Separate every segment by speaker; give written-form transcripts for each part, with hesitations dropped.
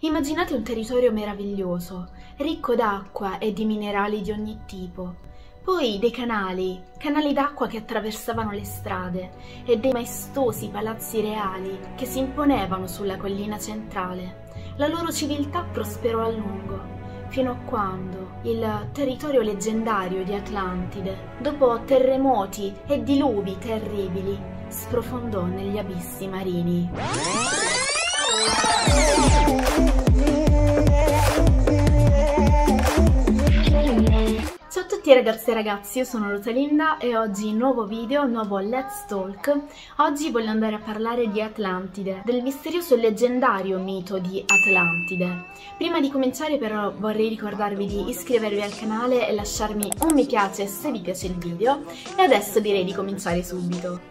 Speaker 1: Immaginate un territorio meraviglioso, ricco d'acqua e di minerali di ogni tipo. Poi dei canali d'acqua che attraversavano le strade e dei maestosi palazzi reali che si imponevano sulla collina centrale. La loro civiltà prosperò a lungo, fino a quando il territorio leggendario di Atlantide, dopo terremoti e diluvi terribili, sprofondò negli abissi marini. Ciao a tutti ragazze e ragazzi, io sono Rosalinda e oggi nuovo video, nuovo Let's Talk. Oggi voglio andare a parlare di Atlantide, del misterioso e leggendario mito di Atlantide. Prima di cominciare però vorrei ricordarvi di iscrivervi al canale e lasciarmi un mi piace se vi piace il video e adesso direi di cominciare subito.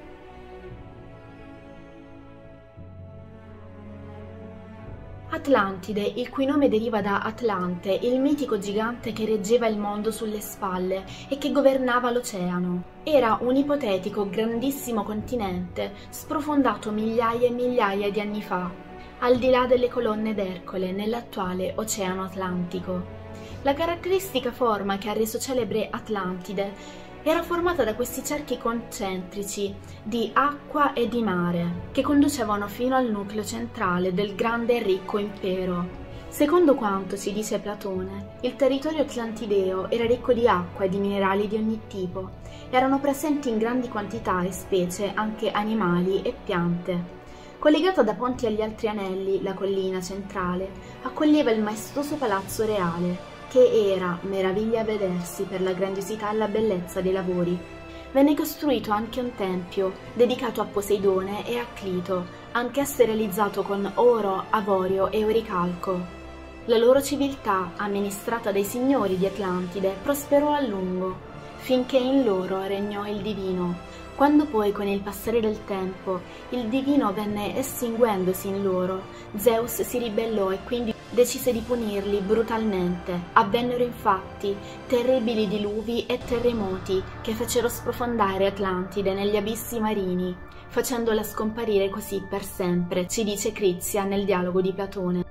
Speaker 1: Atlantide, il cui nome deriva da Atlante, il mitico gigante che reggeva il mondo sulle spalle e che governava l'oceano. Era un ipotetico grandissimo continente sprofondato migliaia e migliaia di anni fa, al di là delle colonne d'Ercole, nell'attuale Oceano Atlantico. La caratteristica forma che ha reso celebre Atlantide era formata da questi cerchi concentrici di acqua e di mare, che conducevano fino al nucleo centrale del grande e ricco impero. Secondo quanto ci dice Platone, il territorio atlantideo era ricco di acqua e di minerali di ogni tipo. Erano presenti in grandi quantità e specie anche animali e piante. Collegata da ponti agli altri anelli, la collina centrale accoglieva il maestoso palazzo reale, che era meraviglia a vedersi per la grandiosità e la bellezza dei lavori. Venne costruito anche un tempio dedicato a Poseidone e a Clito, anch'esso realizzato con oro, avorio e oricalco. La loro civiltà, amministrata dai signori di Atlantide, prosperò a lungo, finché in loro regnò il divino. Quando poi, con il passare del tempo, il divino venne estinguendosi in loro, Zeus si ribellò e quindi decise di punirli brutalmente. Avvennero infatti terribili diluvi e terremoti che fecero sprofondare Atlantide negli abissi marini, facendola scomparire così per sempre, ci dice Crizia nel dialogo di Platone.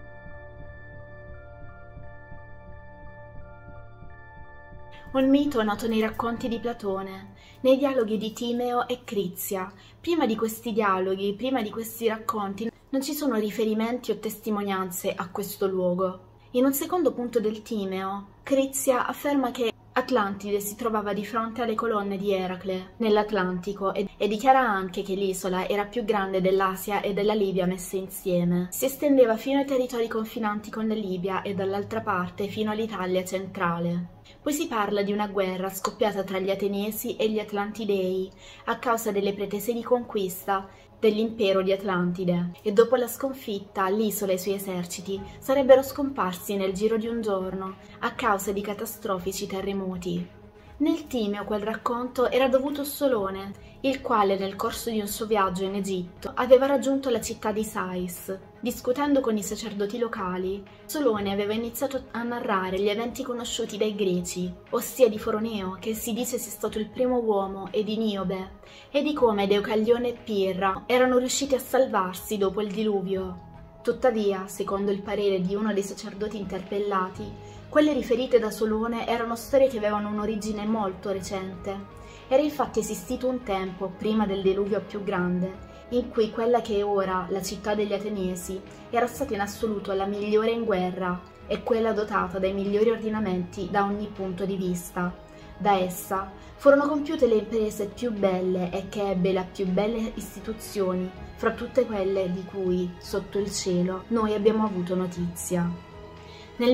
Speaker 1: Un mito nato nei racconti di Platone, nei dialoghi di Timeo e Crizia. Prima di questi dialoghi, prima di questi racconti, non ci sono riferimenti o testimonianze a questo luogo. In un secondo punto del Timeo, Crizia afferma che Atlantide si trovava di fronte alle colonne di Eracle, nell'Atlantico, e dichiara anche che l'isola era più grande dell'Asia e della Libia messe insieme. Si estendeva fino ai territori confinanti con la Libia e dall'altra parte fino all'Italia centrale. Poi si parla di una guerra scoppiata tra gli Ateniesi e gli Atlantidei a causa delle pretese di conquista dell'impero di Atlantide, e dopo la sconfitta l'isola e i suoi eserciti sarebbero scomparsi nel giro di un giorno a causa di catastrofici terremoti. Nel Timeo quel racconto era dovuto a Solone, il quale nel corso di un suo viaggio in Egitto aveva raggiunto la città di Sais. Discutendo con i sacerdoti locali, Solone aveva iniziato a narrare gli eventi conosciuti dai greci, ossia di Foroneo, che si dice sia stato il primo uomo, e di Niobe, e di come Deucalione e Pirra erano riusciti a salvarsi dopo il diluvio. Tuttavia, secondo il parere di uno dei sacerdoti interpellati, quelle riferite da Solone erano storie che avevano un'origine molto recente. Era infatti esistito un tempo, prima del diluvio più grande, in cui quella che è ora la città degli Ateniesi era stata in assoluto la migliore in guerra e quella dotata dai migliori ordinamenti da ogni punto di vista. Da essa furono compiute le imprese più belle e che ebbe le più belle istituzioni, fra tutte quelle di cui, sotto il cielo, noi abbiamo avuto notizia. Nel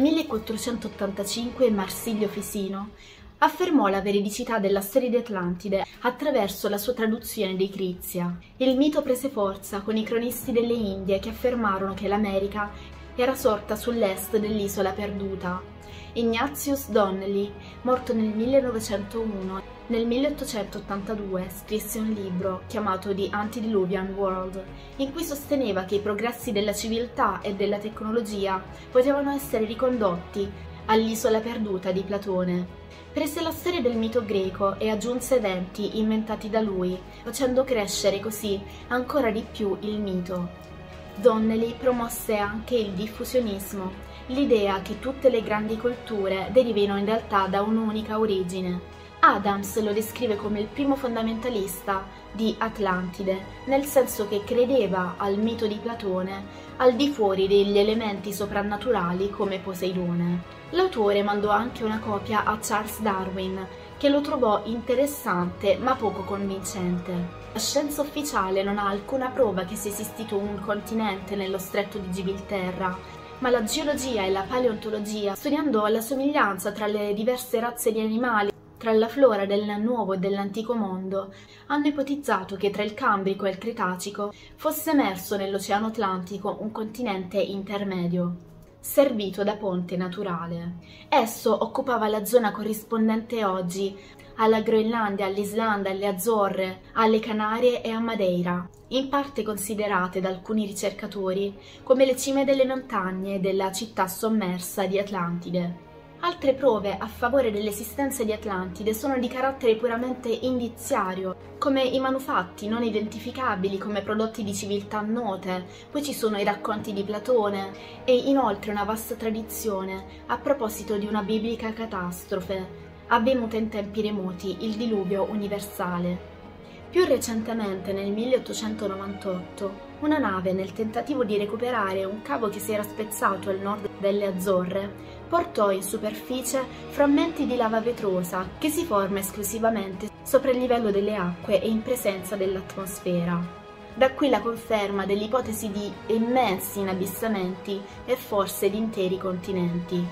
Speaker 1: 1485 Marsilio Ficino affermò la veridicità della storia di Atlantide attraverso la sua traduzione di Crizia. Il mito prese forza con i cronisti delle Indie che affermarono che l'America era sorta sull'est dell'isola perduta. Ignatius Donnelly, morto nel 1901, nel 1882 scrisse un libro chiamato The Antediluvian World, in cui sosteneva che i progressi della civiltà e della tecnologia potevano essere ricondotti all'isola perduta di Platone. Prese la storia del mito greco e aggiunse eventi inventati da lui, facendo crescere così ancora di più il mito. Donnelly promosse anche il diffusionismo, l'idea che tutte le grandi culture derivino in realtà da un'unica origine. Adams lo descrive come il primo fondamentalista di Atlantide, nel senso che credeva al mito di Platone al di fuori degli elementi soprannaturali come Poseidone. L'autore mandò anche una copia a Charles Darwin, che lo trovò interessante ma poco convincente. La scienza ufficiale non ha alcuna prova che sia esistito un continente nello stretto di Gibilterra, ma la geologia e la paleontologia, studiando la somiglianza tra le diverse razze di animali, tra la flora del Nuovo e dell'Antico mondo, hanno ipotizzato che tra il Cambrico e il Cretacico fosse emerso nell'Oceano Atlantico un continente intermedio, servito da ponte naturale. Esso occupava la zona corrispondente oggi alla Groenlandia, all'Islanda, alle Azzorre, alle Canarie e a Madeira, in parte considerate da alcuni ricercatori come le cime delle montagne della città sommersa di Atlantide. Altre prove a favore dell'esistenza di Atlantide sono di carattere puramente indiziario, come i manufatti non identificabili come prodotti di civiltà note, poi ci sono i racconti di Platone e inoltre una vasta tradizione a proposito di una biblica catastrofe avvenuta in tempi remoti, il diluvio universale. Più recentemente, nel 1898, una nave, nel tentativo di recuperare un cavo che si era spezzato al nord delle Azzorre, portò in superficie frammenti di lava vetrosa che si forma esclusivamente sopra il livello delle acque e in presenza dell'atmosfera. Da qui la conferma dell'ipotesi di immensi inabissamenti e forse di interi continenti.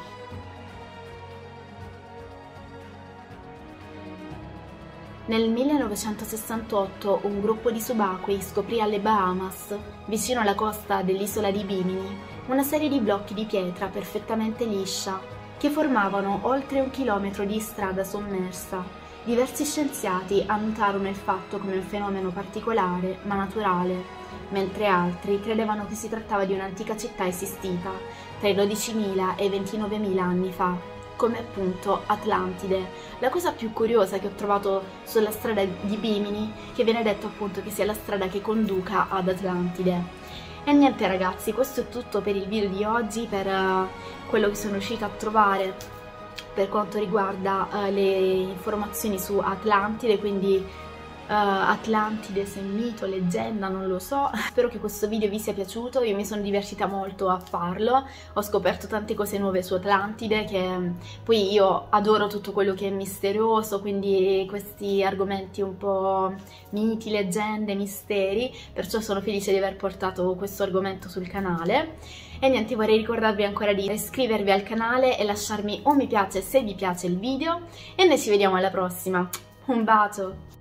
Speaker 1: Nel 1968 un gruppo di subacquei scoprì alle Bahamas, vicino alla costa dell'isola di Bimini, una serie di blocchi di pietra perfettamente liscia che formavano oltre 1 chilometro di strada sommersa. Diversi scienziati annotarono il fatto come un fenomeno particolare ma naturale, mentre altri credevano che si trattava di un'antica città esistita tra i 12.000 e i 29.000 anni fa, come appunto Atlantide. La cosa più curiosa che ho trovato sulla strada di Bimini, che viene detto appunto che sia la strada che conduca ad Atlantide. E niente ragazzi, questo è tutto per il video di oggi, per quello che sono riuscita a trovare per quanto riguarda le informazioni su Atlantide, quindi Atlantide se mito, leggenda, non lo so. Spero che questo video vi sia piaciuto, io mi sono divertita molto a farlo, ho scoperto tante cose nuove su Atlantide, che poi io adoro tutto quello che è misterioso, quindi questi argomenti un po' miti, leggende, misteri, perciò sono felice di aver portato questo argomento sul canale. E niente, vorrei ricordarvi ancora di iscrivervi al canale e lasciarmi un mi piace se vi piace il video, e noi ci vediamo alla prossima. Un bacio!